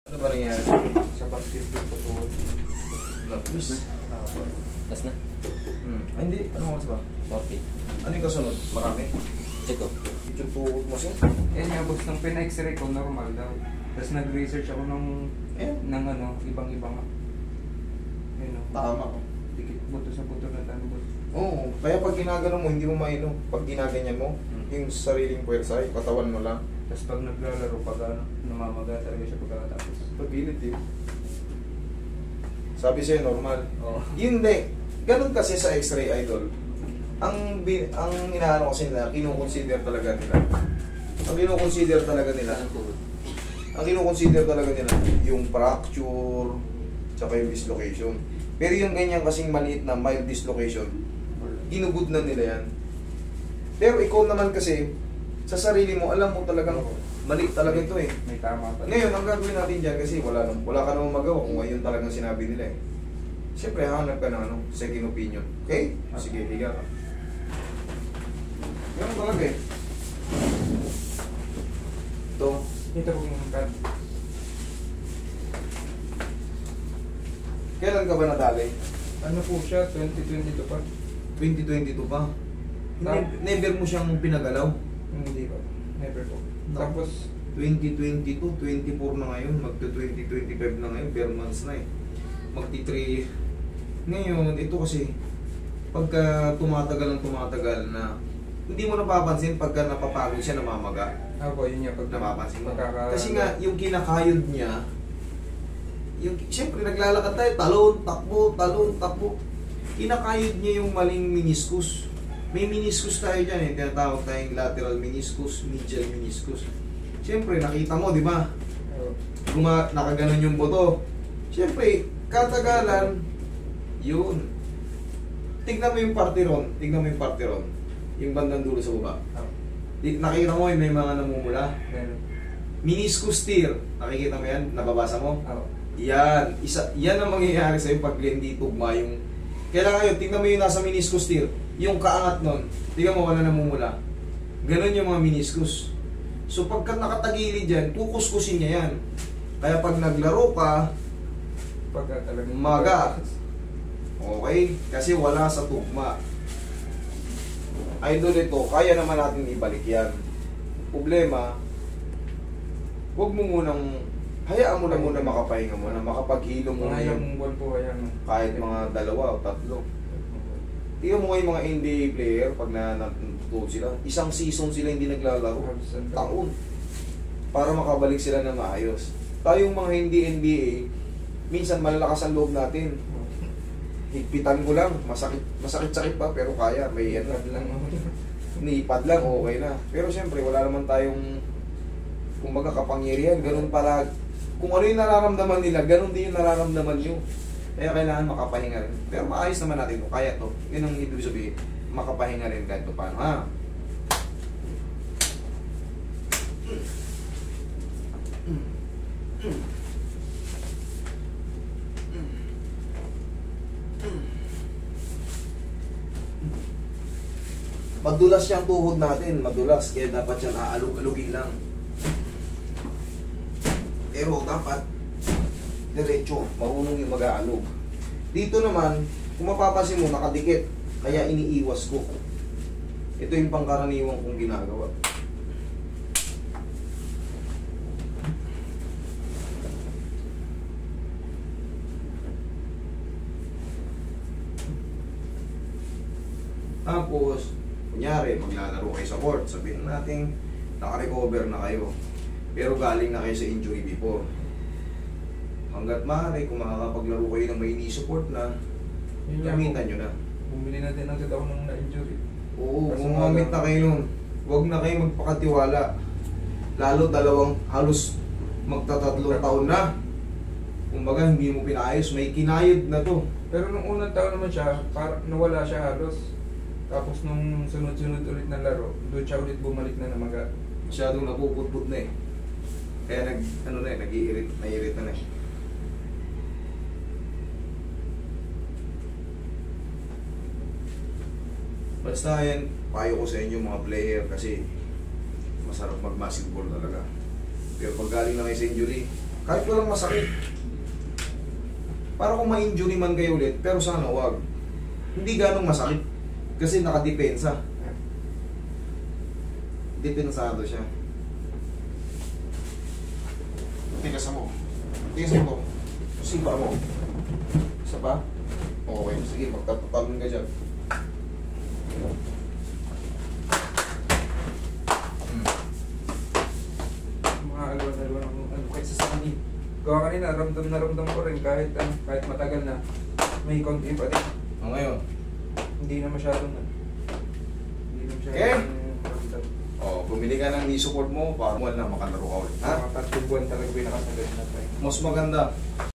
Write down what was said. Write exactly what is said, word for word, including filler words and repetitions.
Ano ba nangyari? Sa basketball po po. Lapis. Last na? Hmm. Ay, hindi. Ano oras ba? forty. Ano yung kasunod? Marami. Check ko. Yung tuhod mo siya. Eh nga, boss, nung pina-x-ray ko, normal daw. Tapos nag-research ako ng, Eh? ng ano, ibang-ibang. Ayun o. Tama. Dikit buto sa buto na tanong, boss. Oo. Kaya pag ginagano mo, hindi mo mainom. Pag ginaganyan mo, Hmm. yung sariling puwersa, yung katawan mo lang. Tapos pag naglalaro, pag ano, namamaga talaga siya pagkatapos. Pagilid eh. Sabi sa'yo, normal. Oo. Yun hindi. Ganun kasi sa x-ray, idol. Ang bin, ang inaano kasi nila, kinukonsider talaga nila. Ang kinukonsider talaga nila, ang kinukonsider talaga nila, yung fracture, tsaka yung dislocation. Pero yung ganyan kasing maliit na mild dislocation, ginugod na nila yan. Pero ikaw naman kasi, sa sarili mo, alam mo talagang maliit talaga ito eh. May tama pa. Ngayon, ang gagawin natin dyan kasi wala, nang, wala ka namang magawa kung ngayon talagang sinabi nila eh. Siyempre, hanap ka ng ano, second opinion. Okay? Sige, higa ka. Ganun talaga eh. Ito. Ito po yung card. Kailan ka ba nadali? Ano po siya? twenty twenty-two pa? twenty twenty-two pa? Tap- Ne- never mo siyang pinagalaw? Hindi pa. Never po. No. Tapos, twenty twenty-two, twenty-four na ngayon, magto-twenty twenty-five na ngayon, per months na eh. Magti-three. Ngayon, ito kasi, pagka tumatagal ng tumatagal na, hindi mo napapansin pagka napapagod siya, namamaga. ako po, yun niya. Pag Napapansin mo? pagkaka- Kasi nga, yung kinakayod niya, yung, siyempre naglalakad tayo, talon, takbo, talon, takbo. Kinakayod niya yung maling meniscus. May meniscus tayo dyan eh, tinatawag tayong lateral meniscus, medial meniscus. Siyempre, nakita mo, di ba? Oo. Guma, nakaganon yung buto. Siyempre, katagalan, yun. Tignan mo yung parte ron, tignan mo yung parte ron. Yung bandang dulo sa baba. Oo. Di- Nakita mo yung may mga namumula. Meron. Meniscus tear. Nakikita mo yan? Nababasa mo? Oo. Yan. Isa, yan ang mangyayari sa'yo pag hindi tugma yung... Kailangan yun, tingnan mo yung nasa meniscus tear. Yung kaangat nun, tingnan mo wala namumula. Ganon yung mga meniscus. So pagka nakatagilid yan, kukuskusin niya yan. Kaya pag naglaro ka, Pagka talagang maga. Okay? Kasi wala sa tugma. Idol ito, kaya naman natin ibalik yan. Problema, huwag mo munang, hayaan mo na muna makapahinga mo na makapaghilo mo na Ngayong yun. buwan po kaya ano. Kahit mga dalawa o tatlo. Tingnan mo ngayon mga N B A player, pag na natutuod sila, isang season sila hindi naglalaro. Taon. Para makabalik sila na maayos. Tayong mga hindi N B A, minsan malalakas ang loob natin. Higpitan ko lang, masakit, masakit-sakit pa, pero kaya, may ano. Yan lang. Nipad lang, okay na. Pero siyempre, wala naman tayong, kumbaga, kapangyarihan. Ganun pala, kung ano yung nararamdaman nila, ganun din yung nararamdaman nyo. Kaya kailangan makapahinga rin. Pero maayos naman natin kung kaya to. Yun ang ibig sabihin, makapahinga rin kahit paano, ha? Madulas siyang tuhod natin, madulas, kaya dapat siyang aalog-alugin lang. Pero dapat diretso, marunong yung mag-aalog. Dito naman, kung mapapansin mo, nakadikit, kaya iniiwas ko. Ito yung pangkaraniwang kong ginagawa. Tapos, kunyari, maglalaro kayo sa court, sabihin natin, naka-recover na kayo. Pero galing na kayo sa injury before. Hanggat maaari, kung makakapaglaro kayo ng may knee support na, Yun nga gamitan po. nyo na. Bumili na din agad ako ng na-injury. Oo, Kasi gumamit mga- na kayo nun. Huwag na kayo magpakatiwala. Lalo dalawang halos magtatatlong taon na. Kumbaga, hindi mo pinayos. May kinayod na to. Pero nung unang taon naman siya, parang nawala siya halos. Tapos nung sunod-sunod ulit na laro, doon siya ulit bumalik na namaga. Masyadong napuputput na eh. Kaya nag, ano na eh, nag-iirit, naiirit na eh. Basta yan, payo ko sa inyo mga player kasi masarap mag-basketball talaga. Pero pag galing na kayo sa injury, Kahit walang masakit. Para kung ma-injury man kayo ulit, pero sana wag. Hindi ganong masakit. Kasi nakadepensa. Depensado siya. Tigas mo. Tigas mo to. Sipa mo. Isa pa? Okay. Sige, magtatalon ka dyan. Mga alwan-alwan ang ano, kahit sa sakit. Gawa kanina, ramdam na ramdam ko rin kahit, ano, kahit matagal na may konti pa rin. O ngayon. Hindi na masyadong ano. Hindi na masyadong Okay. ramdam. O, bumili ka ng knee support mo para mo na makalaro ka ulit. Ha? Mga tatlong buwan talaga pinakasagal na tayo. Mas maganda.